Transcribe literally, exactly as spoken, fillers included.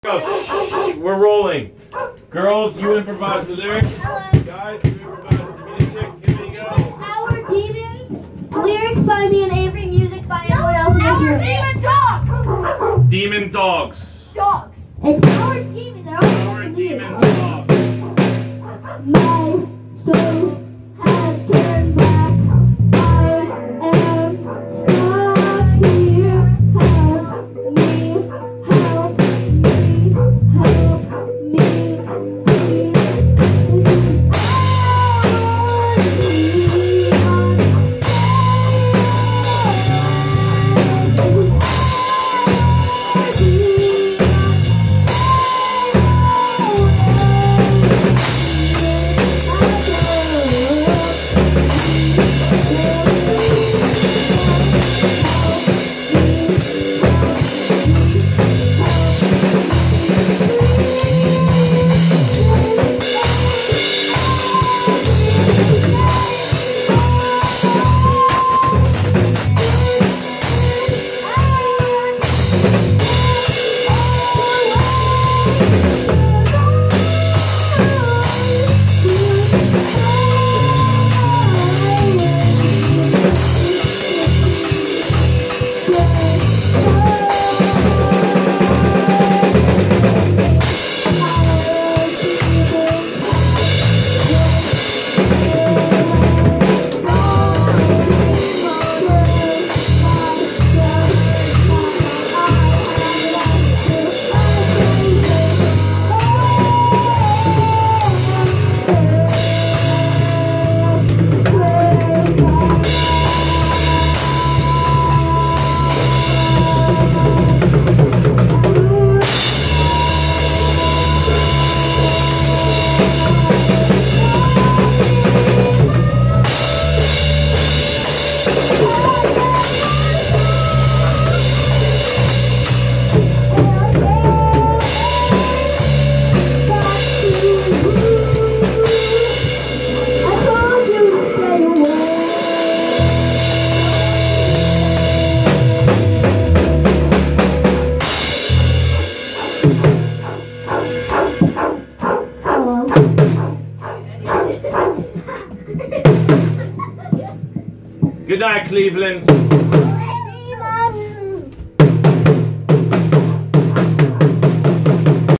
Go. We're rolling. Girls, you improvise the lyrics. Hello. Guys, you improvise the music. Here we go. Our Demons. Lyrics by me and Avery. Music by everyone else in this room. Demon dogs! Demon dogs. Dogs. It's our Demons. They're all Our demons. demon dogs. My soul has turned back. I am stuck here. Help me. Help me. Help me. Please. Good night, Cleveland.